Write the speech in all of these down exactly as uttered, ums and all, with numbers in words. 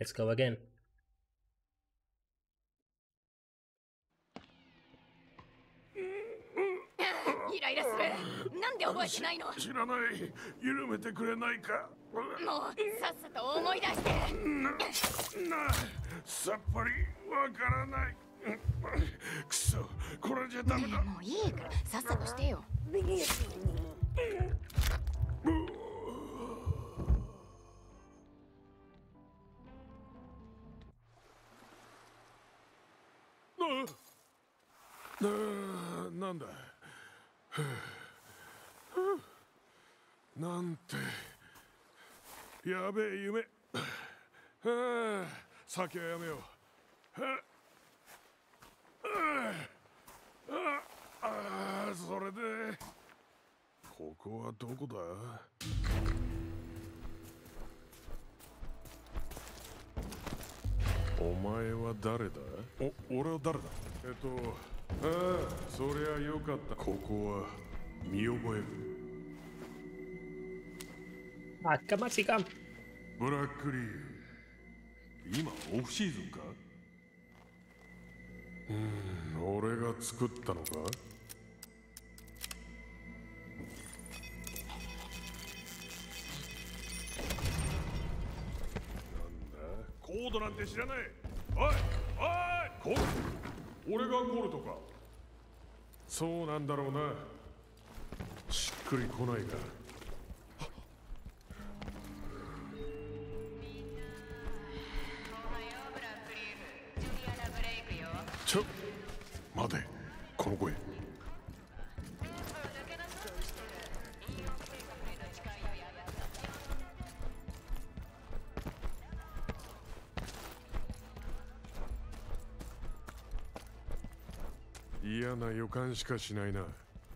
Let's go again. イライラする。なんで覚えてないの？ 知らない。緩めてくれないか。 もうさっさと思い出して。 な、な、さっぱりわからない。くそ、これじゃダメだ。 もういいからさっさとしてよ。 な、なんだ。なんてやべえ夢。はあ、酒はやめよう。はあ、ああ、それでここはどこだ？お前は誰だ？お、俺は誰だ？えっと、ああ、そりゃよかった。ここは見覚える。 Vaikka Matsika. ブラックリーフ。今オフシーズンか？うーん、俺が作ったのか？なんだ？コードなんて知らない。おいおい、コード。俺がコルトか？そうなんだろうな。しっくりこないか。ちょ、待て、この声。嫌な予感しかしないな。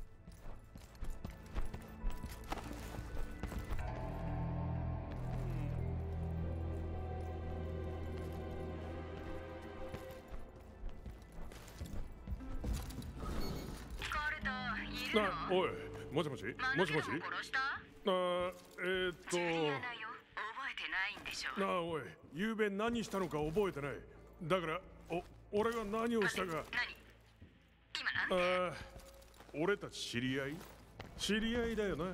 な、おい、もしもし、もしもし。あ、えー、っと。なあ、おい、ゆうべ何したのか覚えてない。だから、お、俺が何をしたか。ああ、俺たち知り合い？知り合いだよな。そう。やっとだ、戻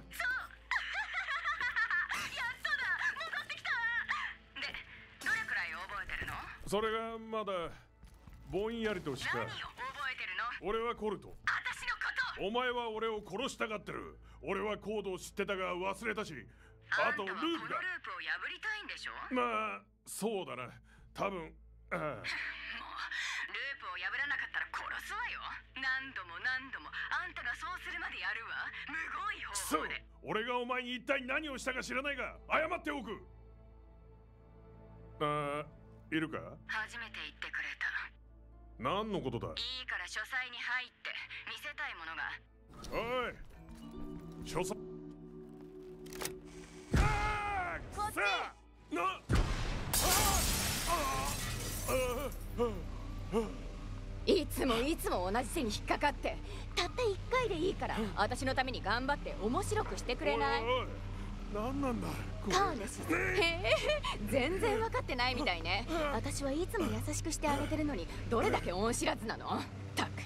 ってきた。で、どれくらい覚えてるの？それがまだぼんやりとしか。何を覚えてるの？俺はコルト。私のこと。お前は俺を殺したがってる。俺はコードを知ってたが忘れたし、あとループが。このループを破りたいんでしょ？まあ、そうだな。多分。ああ。もうループを破らなかったら殺すわよ。何度も何度もあんたがそうするまでやるわ。むごい方法で。俺がお前に一体何をしたか知らないが謝っておく。ああ、いるか？初めて言ってくれた。何のことだ？いいから書斎に入って見せたいものが。おい、書斎。ああ、こっち。な、ああ、ああ、ああ。 いつもいつも同じ背に引っかかってたった一回でいいから私のために頑張って面白くしてくれない？ おいおい、何なんだターネシス。へえ、全然分かってないみたいね。私はいつも優しくしてあげてるのにどれだけ恩知らずなの。たく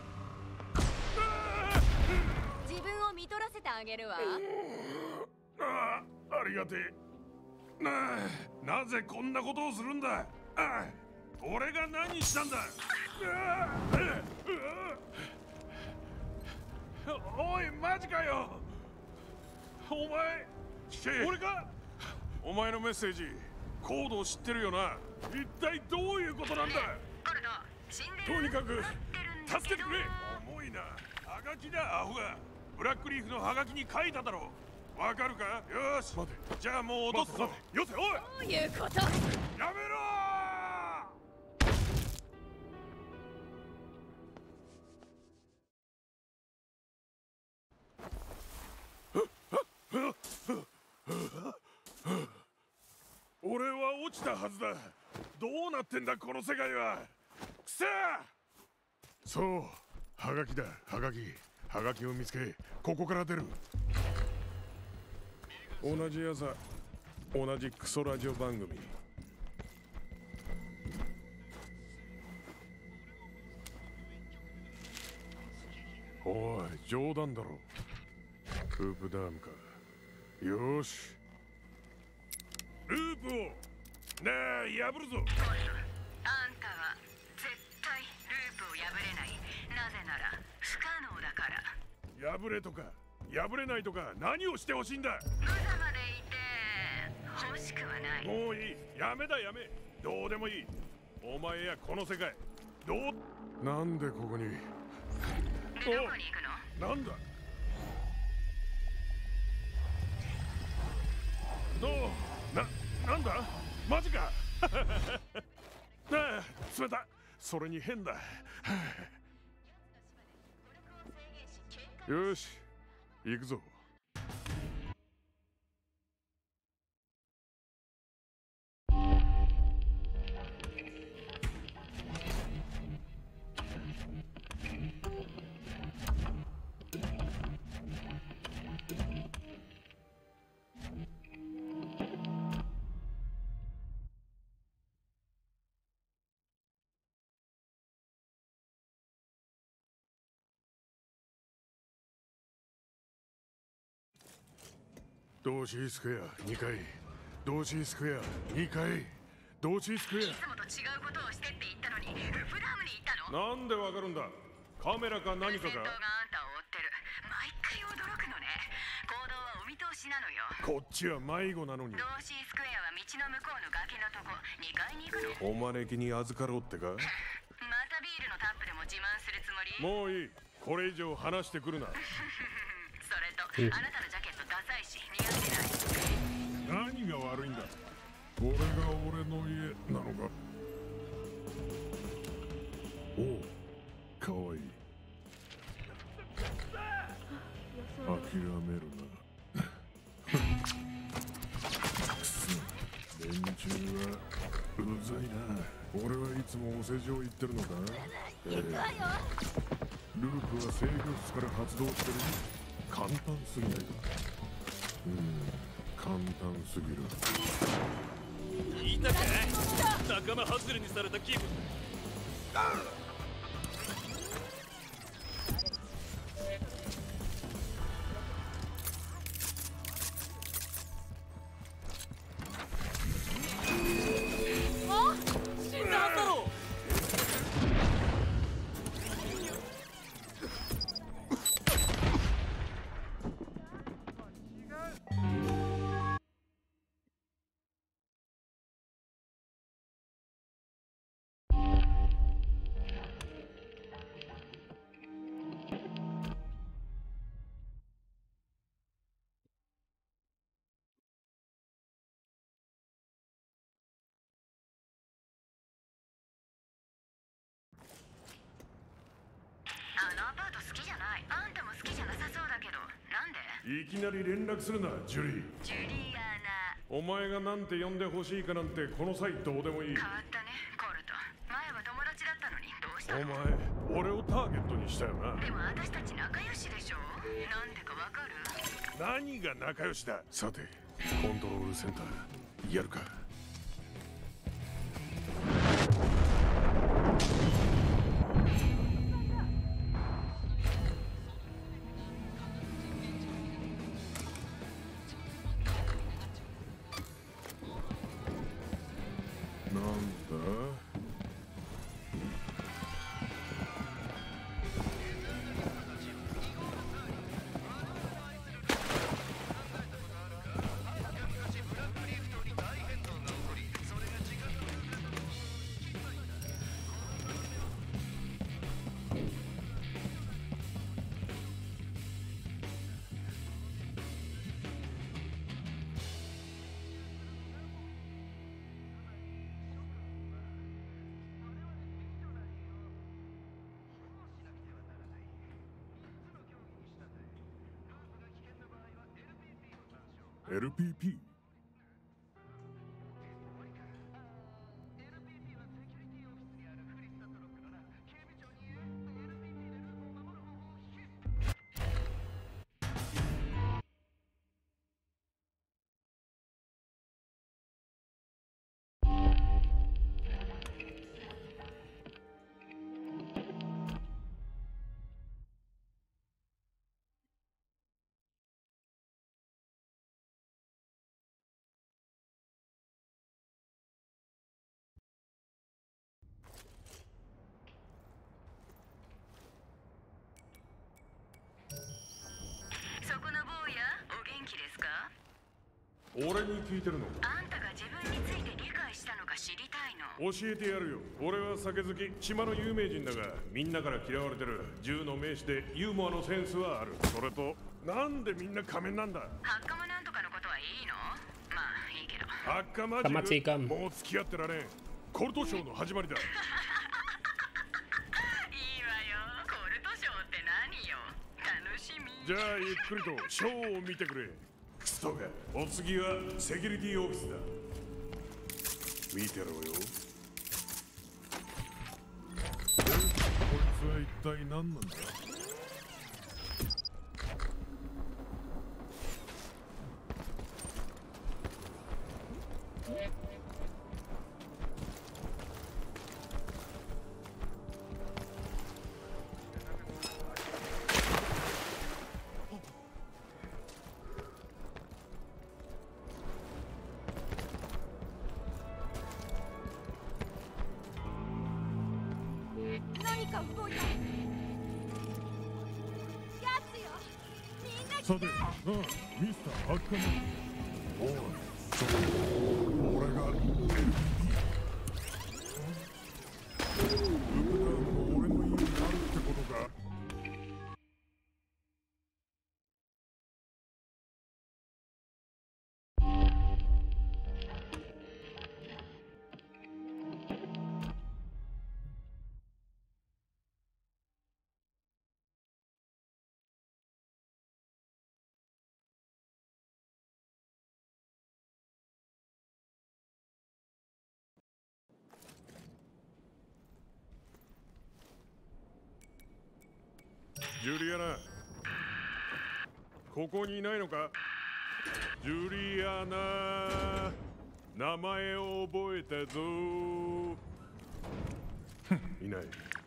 自分を見とらせてあげるわ。 ああ、ありがてえ。なあ、なぜこんなことをするんだ。ああ、俺が何したんだ。おい、マジかよ。お前聞け。俺か？お前のメッセージコードを知ってるよな。一体どういうことなんだ。とにかく助けてくれ。重いな。ハガキだ、アホが。ブラックリーフのハガキに書いただろう。わかるか？よし、待て。じゃあもう落とすぞ。よせ。おい、 どういうこと？ やめろ。俺は落ちたはずだ。どうなってんだこの世界は。くせえ。そう、ハガキだ、ハガキ。ハガキを見つけ、ここから出る。同じ朝、同じクソラジオ番組。 冗談だろ。ループダームか。よーし。ループをなあ破るぞ。 あんたは絶対ループを破れない。なぜなら不可能だから。 破れとか破れないとか何をしてほしいんだ。 無様でいて欲しくはない。 もういい。やめだやめ。どうでもいい。お前やこの世界どう。なんでここに。 でどこに行くの？ なんだ。どうな、なんだマジか。ああ冷た。それに変だ。よし行くぞ。ドーシースクエアにかい。ドーシースクエアにかい。ドーシースクエア。いつもと違うことをしてって言ったのにルフダームに行ったの？ なんでわかるんだ。カメラか何かか。 戦闘があんたを追ってる。毎回驚くのね。行動はお見通しなのよ。 こっちは迷子なのに。 ドーシースクエアは道の向こうの崖のとこにかいに行くの？ お招きに預かろうってか。 またビールのタップでも自慢するつもり？ もういい。これ以上話してくるな。 それとあなたのジャケットダサいし似合ってない。 何が悪いんだ。これが俺の家なのか。おお、かわいい。諦めるな。くそ、連中はうざいな。俺はいつもお世辞を言ってるのか。えー、ループは制御室から発動してる。簡単すぎないか。うん、簡単すぎる。 言いたくない。仲間外れにされた気分。あ、死んだはずだろう。 あのアパート好きじゃない。あんたも好きじゃなさそうだけど、なんで？ いきなり連絡するな、ジュリー。 ジュリアナ。 お前がなんて呼んでほしいかなんてこの際どうでもいい。 変わったね、コルト。前は友達だったのにどうしたおの？ 前、俺をターゲットにしたよな。 でも私たち仲良しでしょ。なんでかわかる？ 何が仲良しだ。さて、コントロールセンターやるか。なんだ。エルピーピー俺に聞いてるの？ あんたが自分について理解したのか知りたいの。 教えてやるよ。俺は酒好き、島の有名人だが、みんなから嫌われてる。銃の名手でユーモアのセンスはある。それと、なんでみんな仮面なんだ？ ハッカマなんとかのことはいいの？まあいいけど。 ハッカマジル、もう付き合ってられん。コルトショーの始まりだ。いいわよ。コルトショーって何よ。楽しみ。 じゃあゆっくりとショーを見てくれ。クソが。お次はセキュリティオフィスだ。見てろよ。こいつは一体何なんだ？さて、なあ、ミスターハッカマン。おい、ちょっと、俺が エルピーピー。ルクダウンも俺の家にあるってことか？ジュリアナ、ここにいないのか？ジュリアナ、名前を覚えたぞ。いない。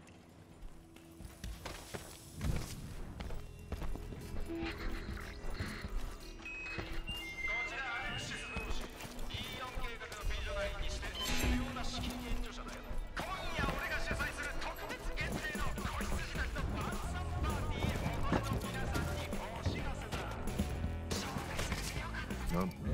なんだ？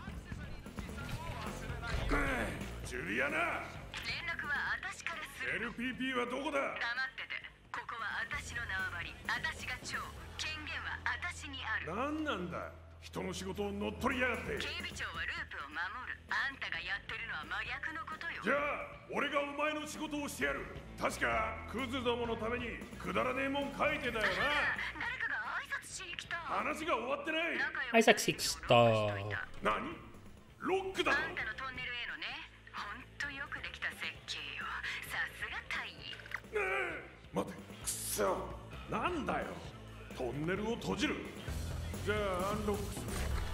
ジュリアナ、 連絡は私からする。 エルピーピー はどこだ？ 黙ってて。ここは私の縄張り。私が長。権限は私にある。 何なんだ？人の仕事を乗っ取りやがって。 警備長はループを守る。あんたがやってるのは真逆のことよ。 じゃあ俺がお前の仕事をしてやる。確かクズどものためにくだらねえもん書いてたよな。 誰かが挨拶しに来た。 話が終わってない。 挨拶しきた。 何？ロックだろ。 あんたのトンネルへのね、ほんとよくできた設計よ。さすが大尉。 ねえ、待て、くそ。なんだよ。トンネルを閉じる。じゃあアンロックする。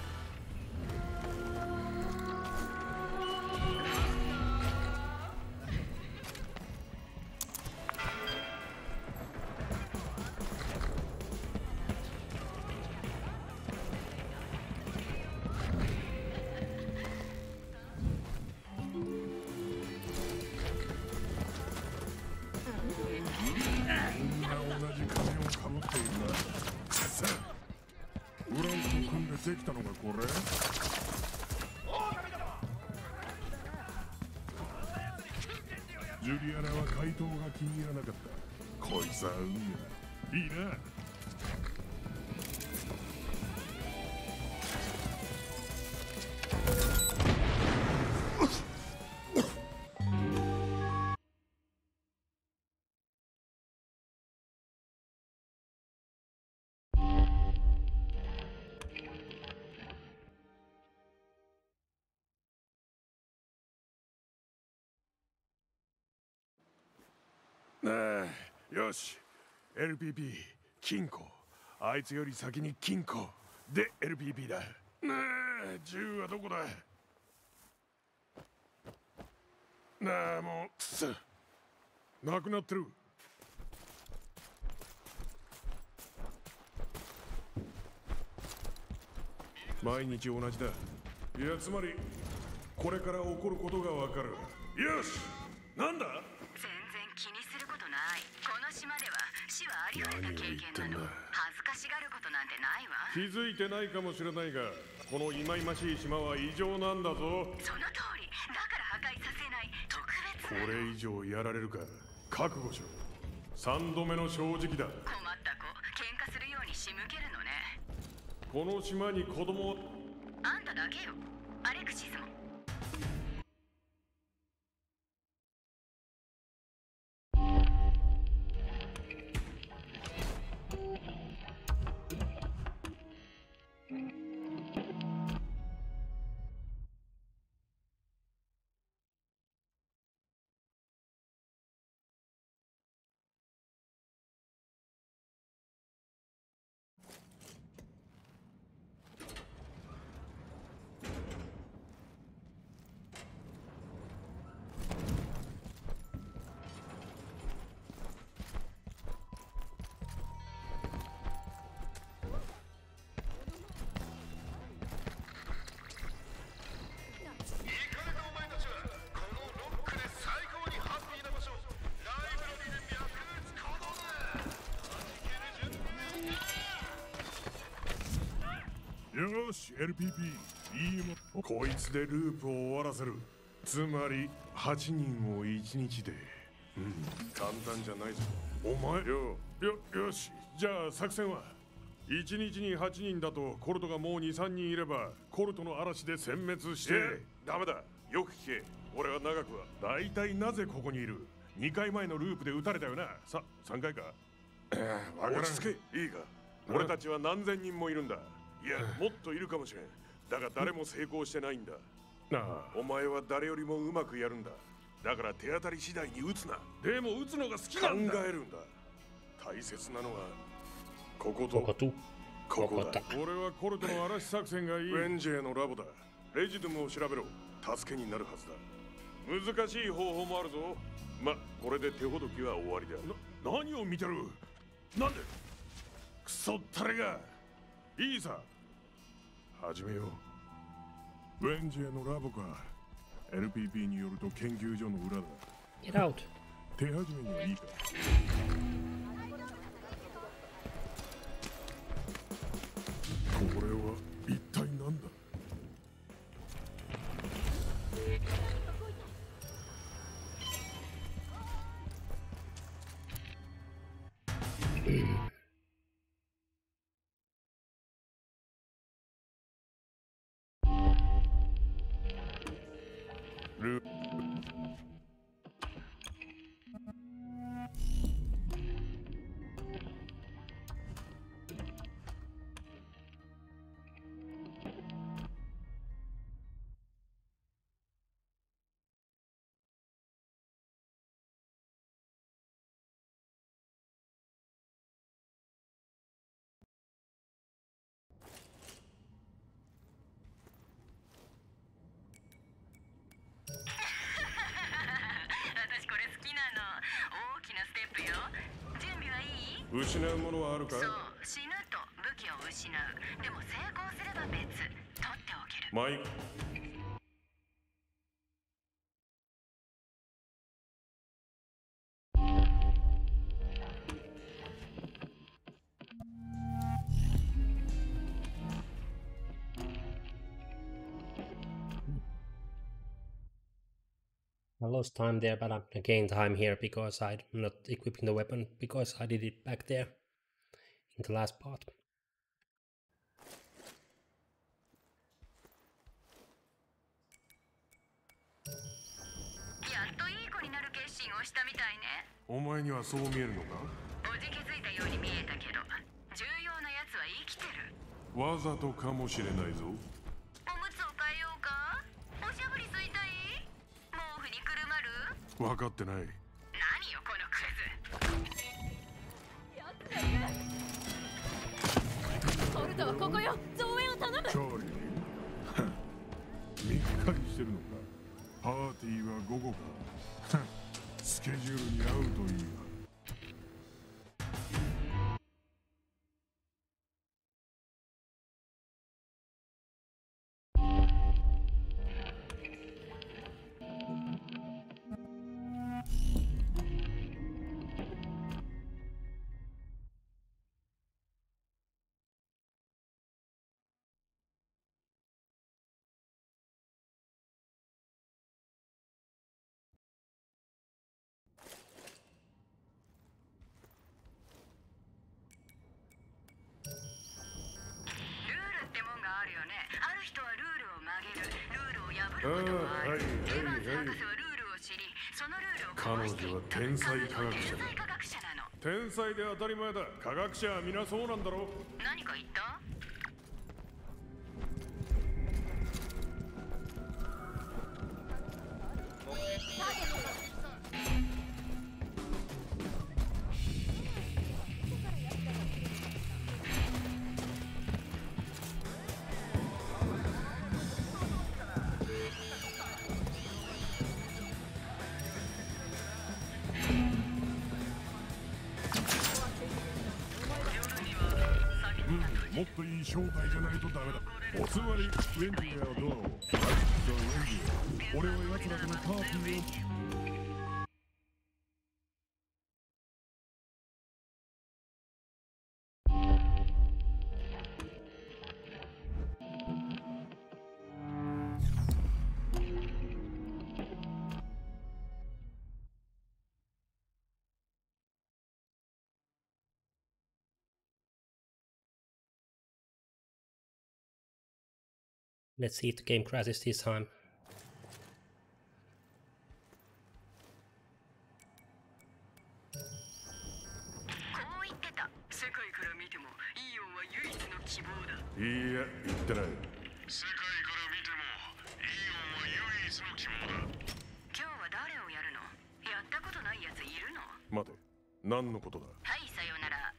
できたのがこれ？ジュリアナは回答が気に入らなかった。こいつは運がいいな。ああ、よし。 エルピーピー 金庫。あいつより先に金庫で エルピーピー だ。なあ、銃はどこだ？なあ、もうくそ、なくなってる。毎日同じだ。いや、つまりこれから起こることがわかる。よし、なんだ？ 全然気にすることない。この島では死はありふれた経験なの。恥ずかしがることなんてないわ。 気づいてないかもしれないが、この忌々しい島は異常なんだぞ。 その通り。だから破壊させない特別これ以上やられるか覚悟しろ。三度目の正直だ。 困った子、喧嘩するように仕向けるのね。 この島に子供。 あんただけよ。アレクシスも。 よし エルピーピー いいもこいつでループを終わらせる。つまりはちにんをいちにちで、うん、簡単じゃないぞお前よ。よよし、じゃあ作戦はいちにちにはちにんだとコルトがもうにさんにんいればコルトの嵐で殲滅して。ダメだ、よく聞け。俺は長くは大体なぜここにいる。にかいまえのループで撃たれたよな。ささんかいかわからん。落ち着け。いいか、俺たちは何千人もいるんだ。いや、もっといるかもしれん。だが誰も成功してないんだ。なあ、お前は誰よりもうまくやるんだ。だから手当たり次第に撃つな。でも撃つのが好きなんだ。考えるんだ。大切なのはこことこことここだ。俺はコルトの嵐作戦がいい。ウェンジェのラボだ。レジドゥムを調べろ。助けになるはずだ。難しい方法もあるぞ。ま、これで手ほどきは終わりだ。な、何を見てる。なんでクソったれが。いいさ、始めよう。ウェンジェのラボか。 エルピーピー によると研究所の裏だ。 Get out. 手始めにはいいか。これは一体何だ。ル失うものはあるか。そう、死ぬと武器を失う。でも成功すれば別。取っておける。マイ I lost time there, but I gained time here because I'm not equipping the weapon because I did it back there in the last part. やっといい子になる決心をしたみたいね。 お前にはそう見えるのか。 おじけづいたように見えたけど、重要なやつは生きてる。 わざとかもしれないぞ。 おむつを変えようか。おしゃぶり吸いたい。毛布にくるまる。 分かってない。 何よこのクズ。やつがいる。コルトはここよ。増援を頼む。 チャーリーみっかりしてるのか。パーティーは午後か。スケジュールに合うといいが。 ああ、はいはいはい。彼女は天才科学者だ。天才で当たり前だ。科学者は皆そうなんだろ。 何か言った？ もっといい正体じゃないとダメだ。おつまり、ウェンディアはどう？アレックスはウェンディア。俺は奴らとのパーティーを。 Let's see if the game crashes this time. いいや、言ってない。 世界から見てもイオンは唯一の希望だ。 今日は誰をやるの？やったことないやついるの？ 待て、何のことだ？ はい、さようなら。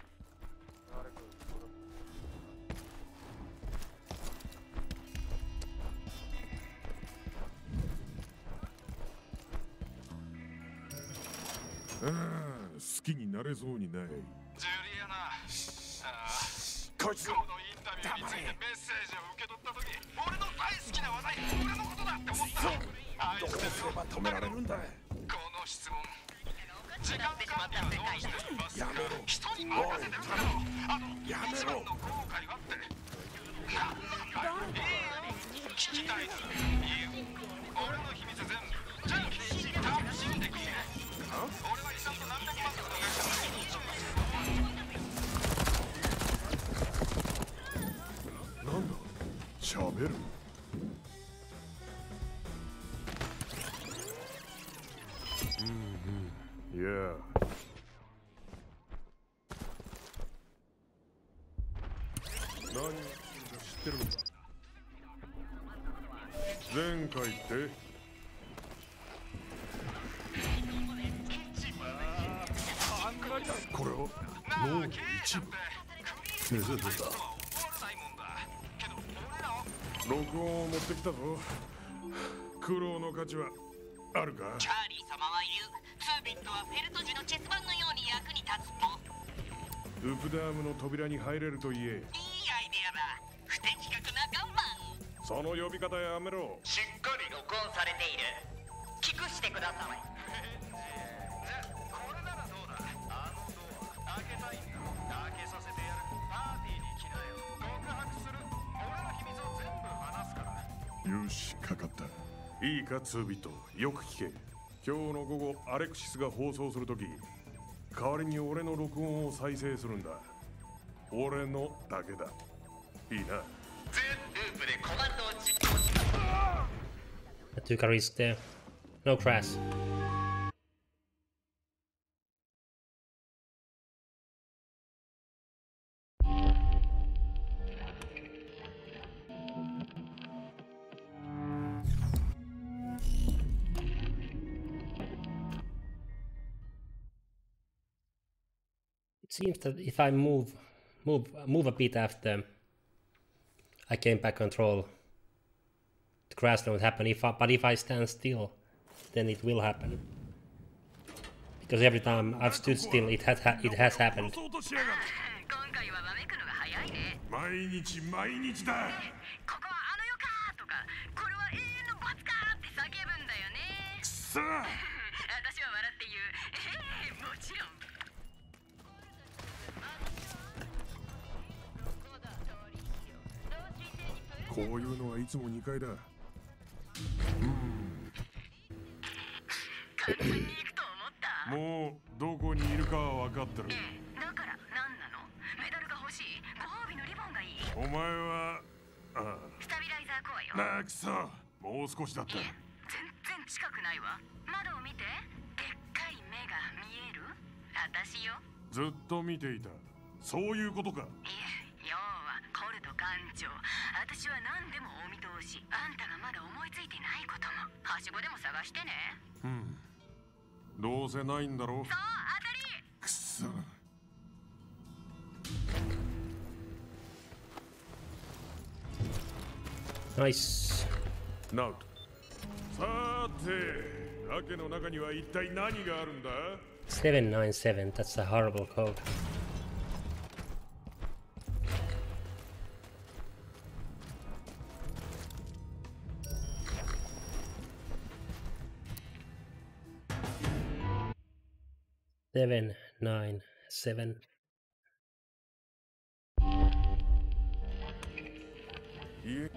ああ、好きになれそうにない。 ジュリアナ、ああ、こいつのインタビューについてメッセージを受け取った時、俺の大好きな話題、俺のことだって思った。愛してるよ。 止められるんだ。 この質問、時間管理はどうしていますか？人に任せてるから。あの、一番の後悔はって。なんだよ、いいよ、聞きたいな。いいよ、俺の秘密全部、全部楽しんでくれ。俺はちゃんと何百万とかの会社なんだ、喋る。うんうん、いや。何か知ってるのか。前回ってこれを脳の一部。録音を持ってきたぞ。苦労の価値はあるか？ チャーリー様は言う。ツービットはフェルト時のチェス盤のように役に立つと。 ウプダームの扉に入れると言え。 いいアイデアだ。不適格な看板。 その呼び方やめろ。 しっかり録音されている。聞くしてください。 よし、かかった。いいか、ツービット、よく聞け。今日の午後、アレクシスが放送するとき、代わりに俺の録音を再生するんだ。俺のだけだ。いいな。 全ループでコマンドを実行します。 I took a risk there. No crash. It seems that if I move, move, move a bit after I gain back control, the crash don't happen. If I, but if I stand still, then it will happen. Because every time I've stood still, it has ha it has happened. 毎日毎日だ。 ここはあの世かとか、これは永遠の罰かって叫ぶんだよね。 くそ。 私は笑って言う。ええ、もちろん。 こういうのはいつもにかいだ。うん。 簡単に行くと思った。 もうどこにいるかは分かってる。 ええ、だから何なの？メダルが欲しい？ご褒美のリボンがいい？ お前は、ああ。 スタビライザーコアよ。 なあ、くそ。 もう少しだった。 全然近くないわ。窓を見て。でっかい目が見える？私よ。 ずっと見ていた。そういうことか。 いえ、要はコルト艦長。私は何でもお見通し。あんたがまだ思いついてないことも。はしごでも探してね。 うん。どうせないんだろう。そう、当たり。くそ。 ナイス。 ナウト。さて、ラケの中には一体何があるんだ？ seven nine seven, that's a horrible code. seven nine seven. Yeah.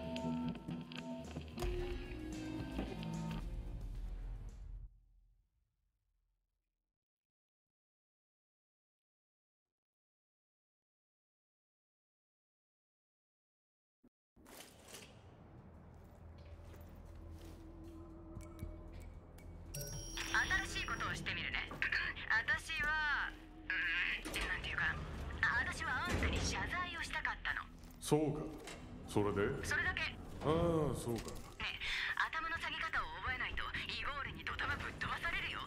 So, それで？それだけ。ああ、そうか。ね、頭の下げ方を覚えないとイゴールにドタマぶっ飛ばされるよ。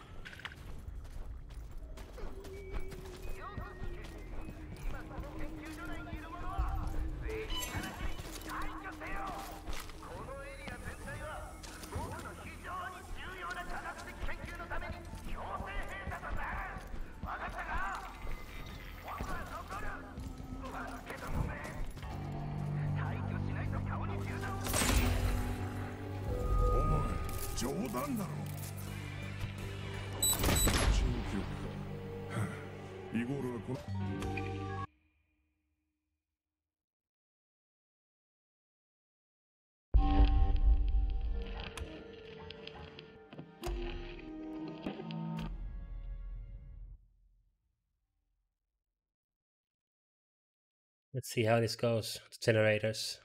冗談だろ。新記憶か。イゴールはこの。 Let's see how this goes. The generators.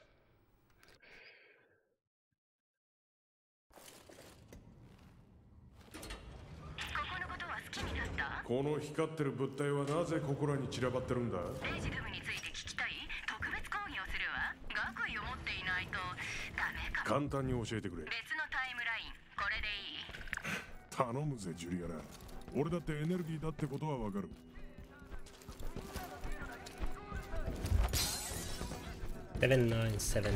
この光ってる物体はなぜここらに散らばってるんだ？ レジドムについて聞きたい？特別講義をするわ。学位を持っていないとダメかも。 簡単に教えてくれ。 別のタイムライン、これでいい？ 頼むぜ、ジュリアナ。俺だってエネルギーだってことはわかる。 seven nine seven.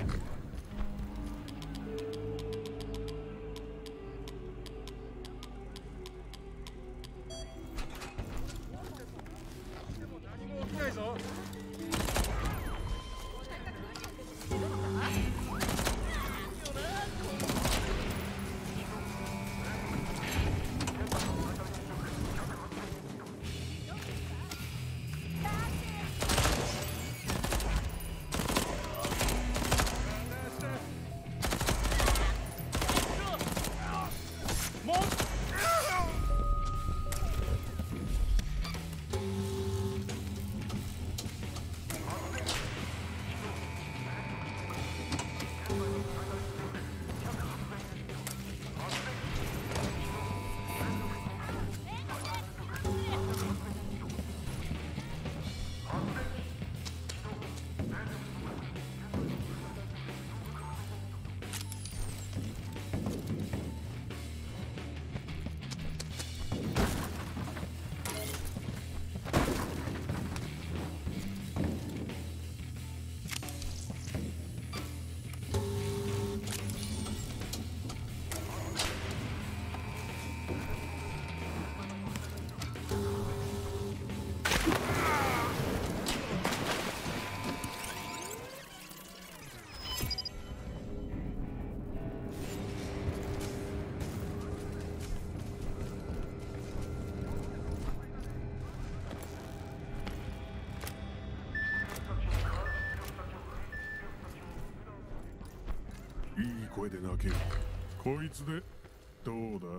いい声で泣ける。こいつでどうだ？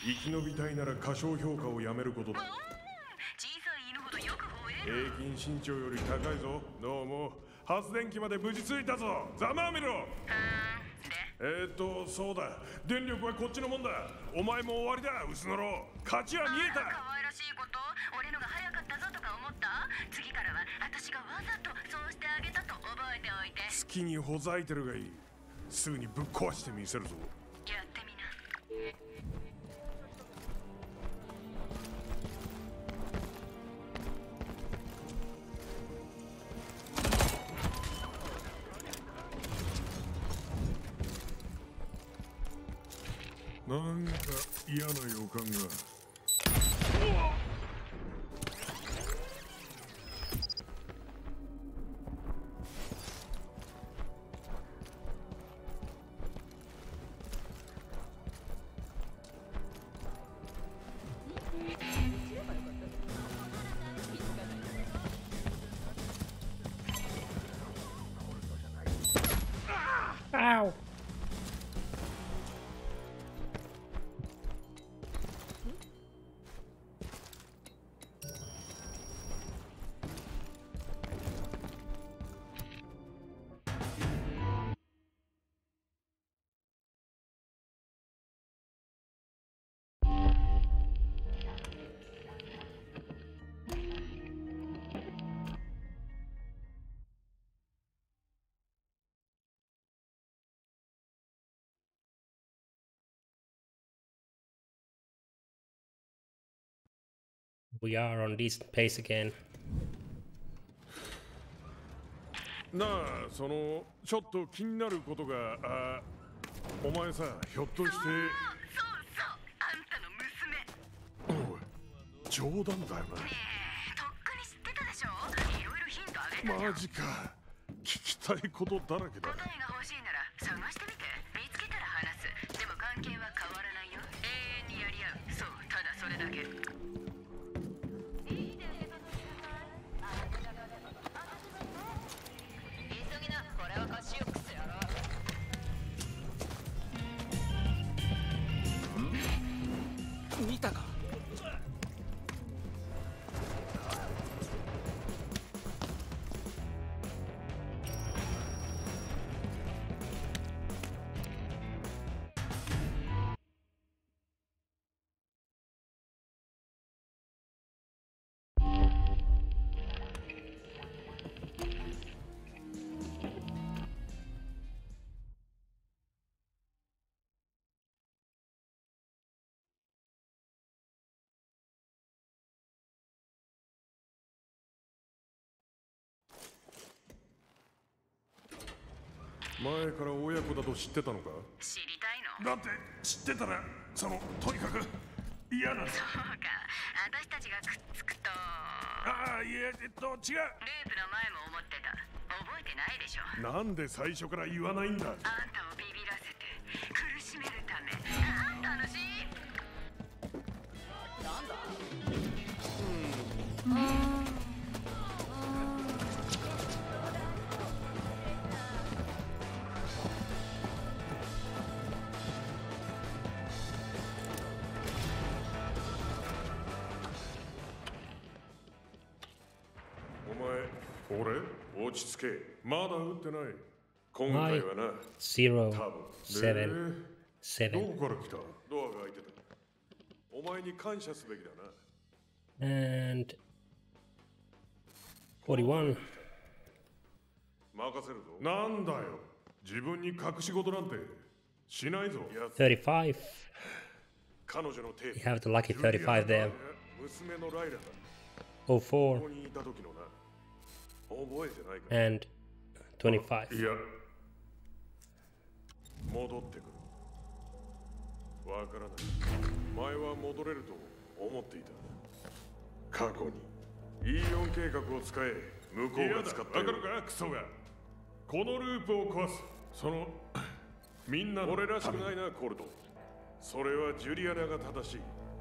生き延びたいなら過小評価をやめることだ。 小さい犬ほどよく吠える。 平均身長より高いぞ。どうも。発電機まで無事着いたぞ。ざまあみろ。えーっとそうだ、電力はこっちのもんだ。お前も終わりだ、薄のろ。勝ちは見えた。 可愛らしいこと、俺のが早かったぞとか思った？次からは私がわざとそうしてあげたと覚えておいて。 好きにほざいてるがいい。すぐにぶっ壊してみせるぞ。 やってみな。 なんか嫌な予感が。 Ow! We are on decent pace again. なあ、そのちょっと気になることが。あ、お前さ、ひょっとして。そうそう、 あんたの娘。 おい、冗談だよな。ねえ、 とっくに知ってたでしょ。いろいろヒントあげたじゃん。 マジか。聞きたいことだらけだ。 答えが欲しいなら探してみて。見つけたら話す。でも関係は変わらないよ。永遠にやり合う。そう、ただそれだけ。 見たか。 前から親子だと知ってたのか。 知りたいの？ だって知ってたら、そのとにかく嫌なんだ。 そうか、私たちがくっつくと。 ああ、いえ、えっと違う。ループの前も思ってた。覚えてないでしょ。 なんで最初から言わないんだ。 あんたをビビらせて苦しめるため。あ、楽しい。なんだ。うん。うん。 俺、落ち着け。まだ撃ってない。今回はな。 Zero, 多分 seven, ど seven, こから来た？ドアが開いてた。お前に感謝すべきだな。 and forty-one. 任せるぞ。なんだよ。自分に隠し事なんてしないぞ。 thirty-five. 彼女の手。 You have the lucky thirty-five there. 娘のライラだ。 oh four. ここにいた時のな。覚えてないか。 And twenty-five. いや、戻ってくる。わからない。前は戻れると思っていた。過去にイーヨン計画を使え。向こうが使ったよ。わかるか、クソが。このループを壊す。そのみんな俺らしくないな、コルト。それはジュリアナが正しい。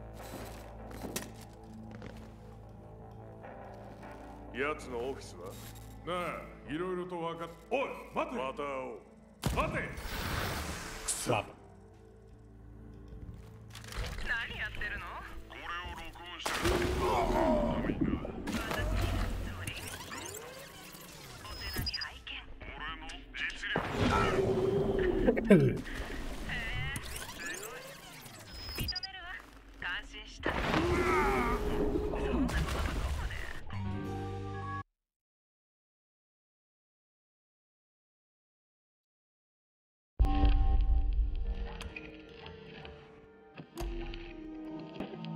奴のオフィスはなあ、いろいろと分かっ。おい、待て。また会おう。待て。くそ。 何や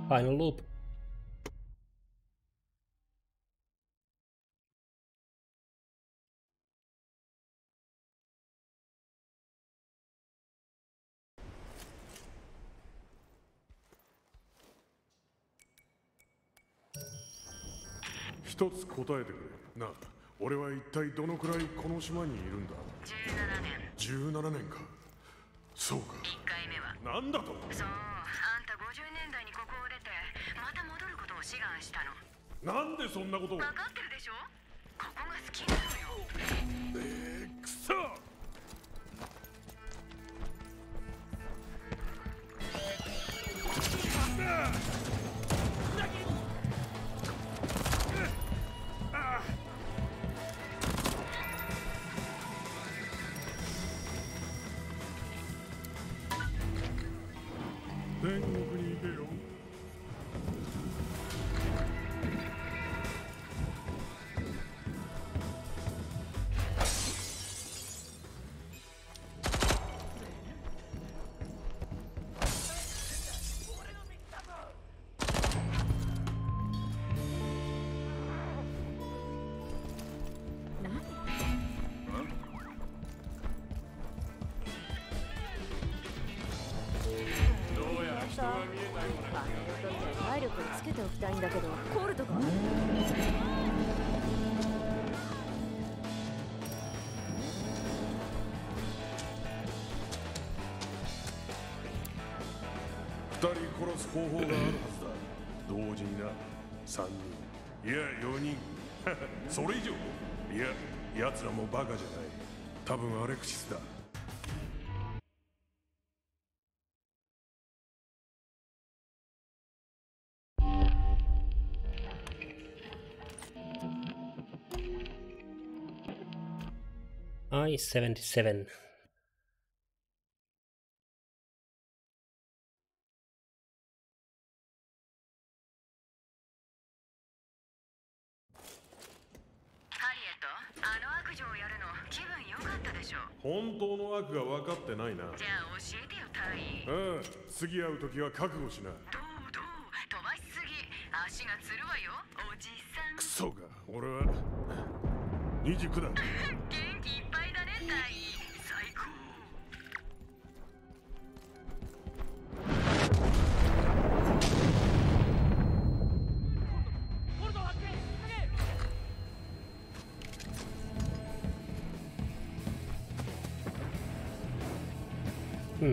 Final loop. 一つ答えてくれ。なあ、俺は一体どのくらいこの島にいるんだ。 じゅうななねん。 じゅうななねんか。そうか。 いっかいめはなんだと。 そう、あんたごじゅうねんだいにここを出てまた戻ることを志願したの。 なんでそんなことを。 分かってるでしょ。ここが好きなのよ。 えー、くそ。天国に行けよ。 体力つけておきたいんだけど、コルトが二人殺す方法があるはずだ。同時にな。三人、いや四人。それ以上。いや、奴らもバカじゃない。多分アレクシスだ。 I seventy-seven. Harriet, 本当の悪が分かってないな。 じゃあ教えてよ、タイ。 ああ、次会う時は覚悟しな。 どうどう、飛ばしすぎ。足がつるわよ、おじさん。 クソが、俺は二軸だ。 元気いっぱいだね、タイ。最高。 Hmm.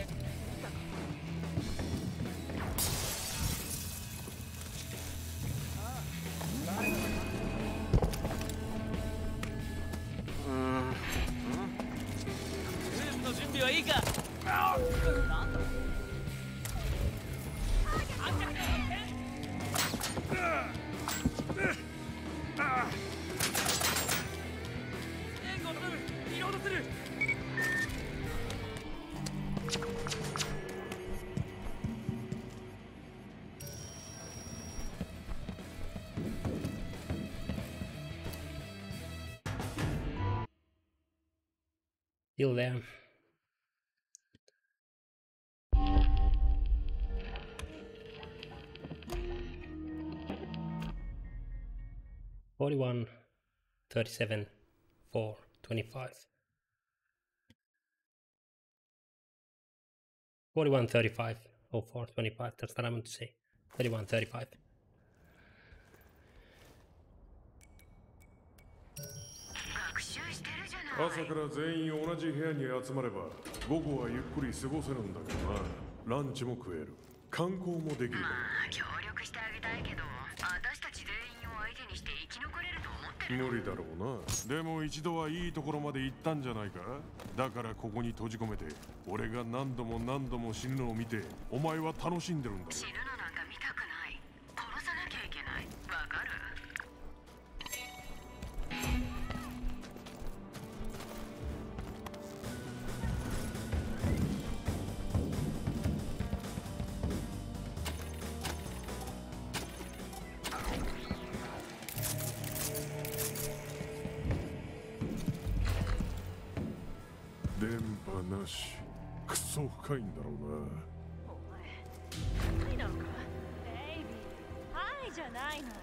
Still there. Forty-one, thirty-seven, four, twenty-five. Forty-one, thirty-five, oh four, twenty-five. That's what I meant to say. Thirty-one, thirty-five. 朝から全員同じ部屋に集まれば午後はゆっくり過ごせるんだけどな。ランチも食える。観光もできる。 まあ協力してあげたいけど、私たち全員を相手にして生き残れると思ってるの？ 無理だろうな。でも一度はいいところまで行ったんじゃないか。だからここに閉じ込めて俺が何度も何度も死ぬのを見てお前は楽しんでるんだろう。 死ぬのなんか見たくない。殺さなきゃいけない。わかる？ 電波なし。クソ深いんだろうな。 無理なのか？ じゃないの。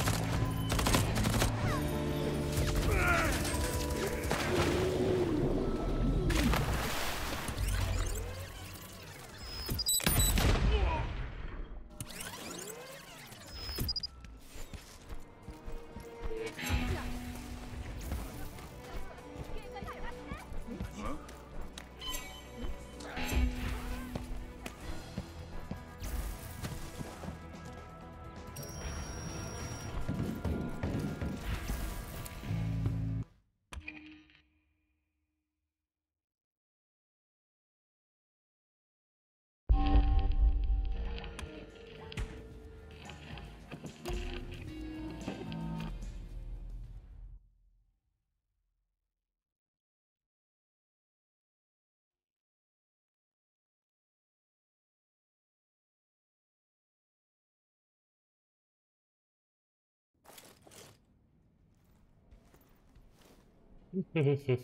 実は結構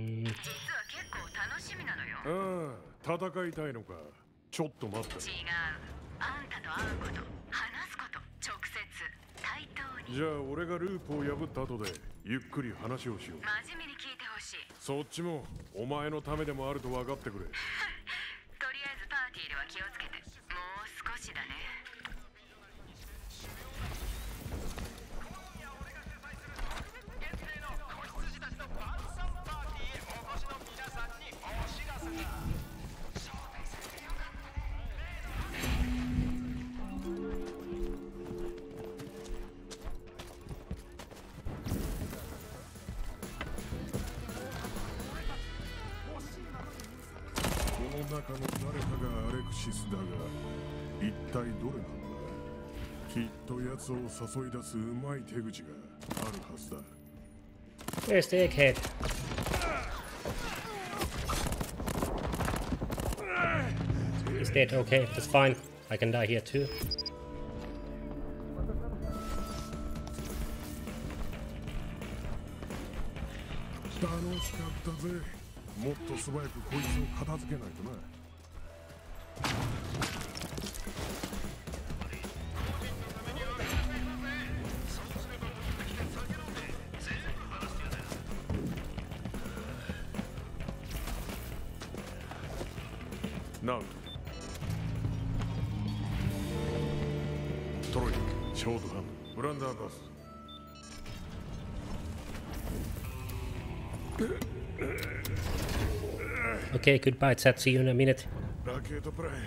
楽しみなのよ。 ああ、戦いたいのか。ちょっと待って。 違う。あんたと会うこと、話すこと、直接対等に。 じゃあ俺がループを破った後でゆっくり話をしよう。 真面目に聞いてほしい。 そっちもお前のためでもあると分かってくれ。 とりあえずパーティーでは気をつけて。もう少しだね。 中の誰かがアレクシスだが、一体どれなんだ。きっと奴を誘い出すうまい手口があるはずだ。 Where's the egghead? He's dead. Okay, that's fine. I can die here too. 楽しかったぜ。もっと素早くこいつを片付けないとな。ナウトロイ、ショートハンド、ブランダーバス。 Okay, goodbye, chat. See you in a minute. ラケットプレイ。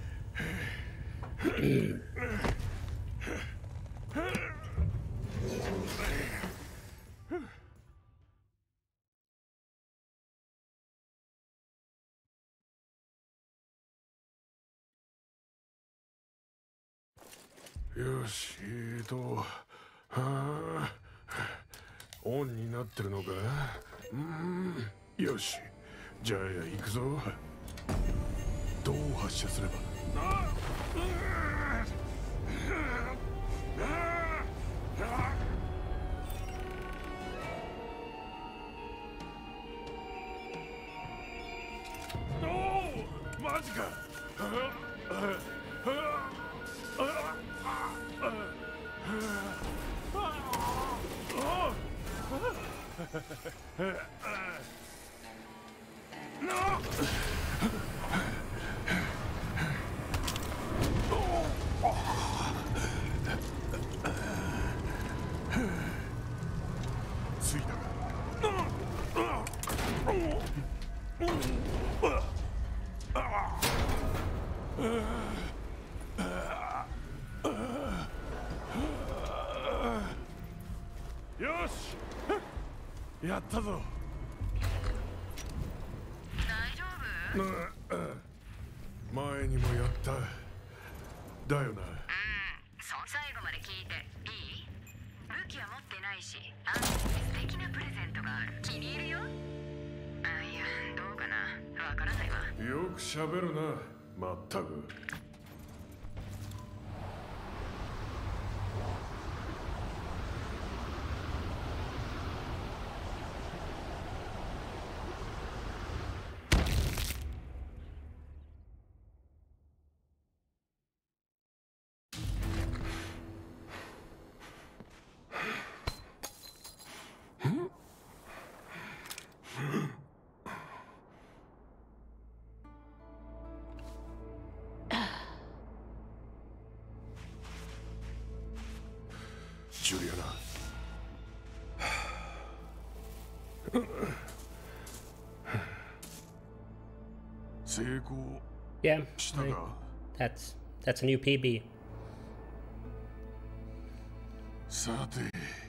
よし、えーと、はあ、オンになってるのか。うーん、よし。じゃあ行くぞ。どう発射すれば。おお、マジか。ついたか。よし、やったぞ。 大丈夫？ 前にもやった。だよな。うん、 そ最後まで聞いていい？武器は持ってないし、あんたに素敵なプレゼントがある。気に入るよ。あ、いや、どうかな。わからないわ。 よくしゃべるな、まったく。 ジュリアナ。成功 Yeah, したが、 that's that's a new P B. さて